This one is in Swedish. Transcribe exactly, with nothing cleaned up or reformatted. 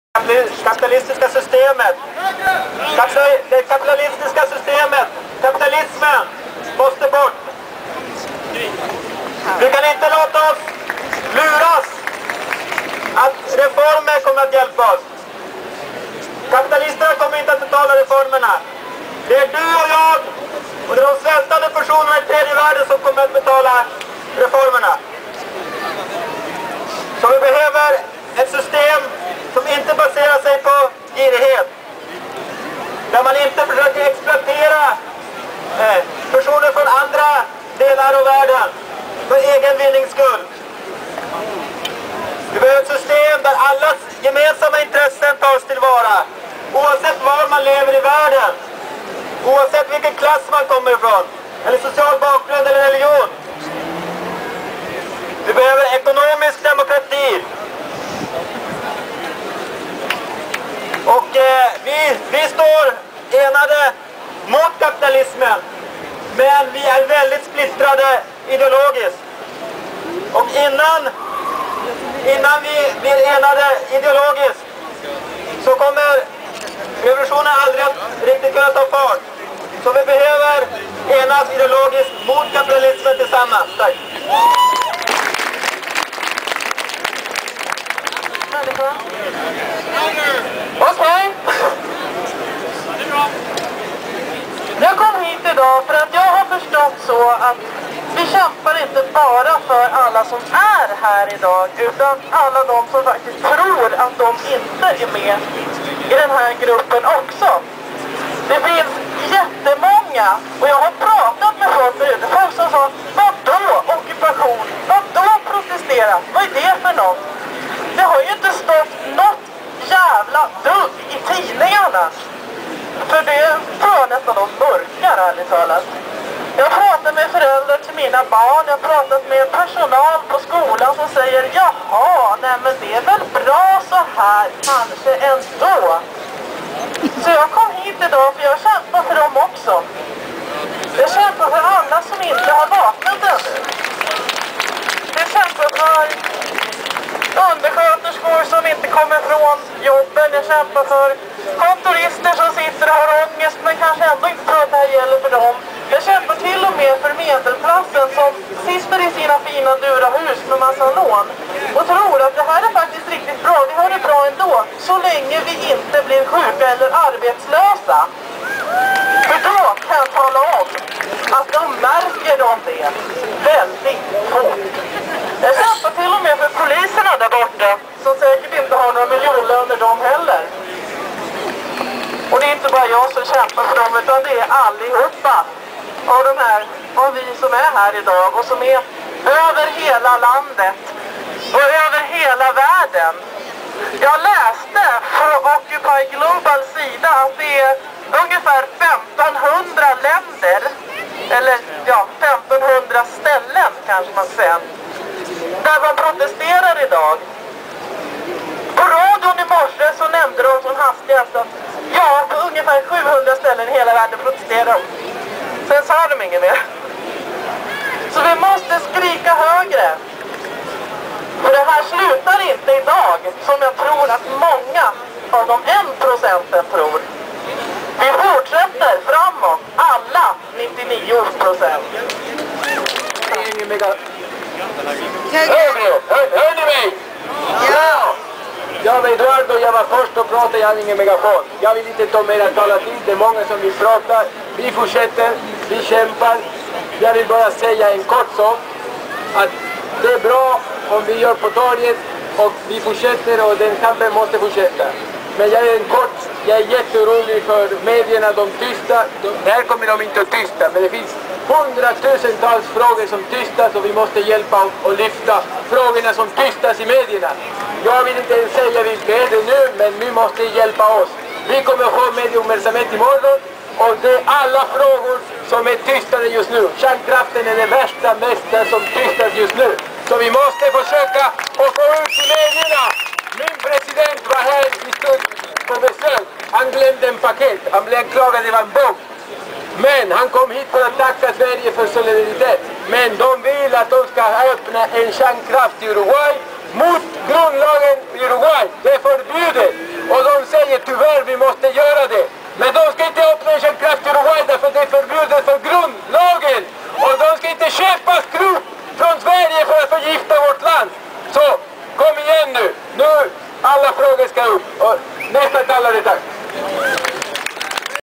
kapitalistiska systemet. Det kapitalistiska systemet, kapitalismen, måste bort. Vi kan inte låta oss luras att reformer kommer att hjälpa oss. Kapitalisterna kommer inte att betala reformerna. Det är du och jag och det är de svältande personerna i tredje världen som kommer att betala reformerna. Så vi behöver ett system som inte baserar sig på girighet. Där man inte försöker exploatera eh, personer från andra delar av världen för egen vinnings skull. Vi behöver ett system där allas gemensamma intressen tas tillvara. Oavsett var man lever i världen. Oavsett vilken klass man kommer ifrån. Eller social bakgrund eller religion. Vi behöver ekonomisk demokrati. Och eh, vi, vi står enade mot kapitalismen. Men vi är väldigt splittrade ideologiskt. Och innan, innan vi blir enade ideologiskt så kommer revolutionen aldrig att riktigt kunna ta fart. Så vi behöver enas ideologiskt mot kapitalismen tillsammans. Tack. Okej. Jag kom hit idag för att jag har förstått så att vi kämpar inte bara för alla som är här idag utan alla de som faktiskt tror att de inte är med i den här gruppen också. Det finns jättemånga och jag har pratat med folk förut. Folk som sa, vad då ockupation? Vad då protestera? Vad är det för något? Det har ju inte stått något jävla dugg i tidningarna. För det tror jag nästan de mörkar, ärligt talat. Jag har pratat med föräldrar till mina barn. Jag har pratat med personal på skolan som säger, jaha, nej men det är väl bra så här, kanske ändå. Så jag kom hit idag för jag kämpar för dem också. Jag kämpar för alla som inte har vaknat ännu. Jag kämpar för undersköterskor som inte kommer från jobben. Jag kämpar för kontorister som sitter och har ångest men kanske ändå inte tror att det här gäller för dem. Jag kämpar till och med för medelklassen som sitter i sina fina dyra hus med massa lån och tror att det här är faktiskt riktigt bra. Vi har det bra ändå så länge vi inte blir sjuka eller arbetslösa. För då kan jag tala om att de märker de det väldigt fort. Jag kämpar till och med för poliserna där borta som säkert inte har några miljonlöner de heller. Och det är inte bara jag som kämpar för dem utan det är allihopa av de här, av vi som är här idag och som är över hela landet och över hela världen. Jag läste på Occupy Global sida att det är ungefär femtonhundra länder, eller ja, femtonhundra ställen kanske man säger, där man protesterar idag. På radion i morse så nämnde de som hastigast att ja, på ungefär sjuhundra ställen i hela världen protesterar de. Sen sa de inget mer. Så vi måste skrika högre. För det här slutar inte idag som jag tror att många av de en procenten tror. Vi fortsätter framåt, alla nittionio procent. Hör ni mig? Ja! Jag var Eduardo, jag var först och pratade, jag hade ingen megafon. Jag vill inte ta mer talartid, det är många som vill prata. Vi fortsätter, vi kämpar. Jag vill bara säga en kort sak. Att det är bra om vi gör på torget och vi fortsätter och den kampen måste fortsätta. Men jag är en kort, jag är jätteorolig för medierna, de tysta. De, här kommer de inte att tysta, men det finns hundratusentals frågor som tystas och vi måste hjälpa och, och lyfta frågorna som tystas i medierna. Jag vill inte ens säga vilka är det nu, men ni måste hjälpa oss. Vi kommer att få medieuppmärksamhet imorgon och det är alla frågor som är tystade just nu. Kärnkraften är det värsta, mesta som tystas just nu. Så vi måste försöka att få ut i medierna. Min president var här i stund på besök. Han glömde en paket. Han blev anklagad, det var en bomb. Men han kom hit för att tacka Sverige för solidaritet. Men de vill att de ska öppna en kärnkraft i Uruguay mot grundlagen i Uruguay. Det är förbjudet. Och de säger tyvärr vi måste göra det. Men de ska inte öppna en kärnkraft i Rwanda för det är förbjudet för grundlagen. Och de ska inte köpa skrot från Sverige för att förgifta vårt land. Så kom igen nu. Nu alla frågor ska upp. Och nästa talare, tack.